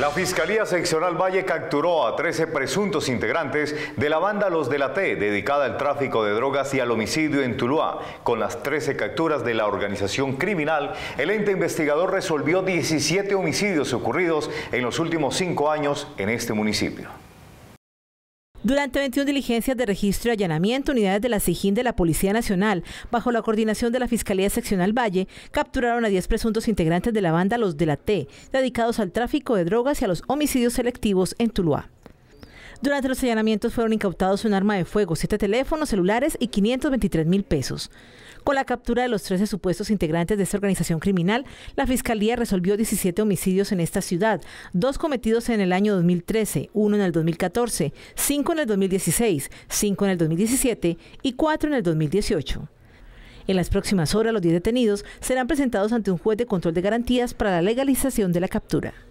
La Fiscalía Seccional Valle capturó a 13 presuntos integrantes de la banda Los de la T, dedicada al tráfico de drogas y al homicidio en Tuluá. Con las 13 capturas de la organización criminal, el ente investigador resolvió 17 homicidios ocurridos en los últimos 5 años en este municipio. Durante 21 diligencias de registro y allanamiento, unidades de la SIJIN de la Policía Nacional, bajo la coordinación de la Fiscalía Seccional Valle, capturaron a 10 presuntos integrantes de la banda Los de la T, dedicados al tráfico de drogas y a los homicidios selectivos en Tuluá. Durante los allanamientos fueron incautados un arma de fuego, 7 teléfonos celulares y 523.000 pesos. Con la captura de los 13 supuestos integrantes de esta organización criminal, la Fiscalía resolvió 17 homicidios en esta ciudad, 2 cometidos en el año 2013, 1 en el 2014, 5 en el 2016, 5 en el 2017 y 4 en el 2018. En las próximas horas, los 10 detenidos serán presentados ante un juez de control de garantías para la legalización de la captura.